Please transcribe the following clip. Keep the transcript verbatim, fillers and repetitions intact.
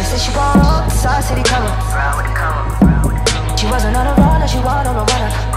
said she want the Side City cover. She wasn't on a runner, she want on a runner.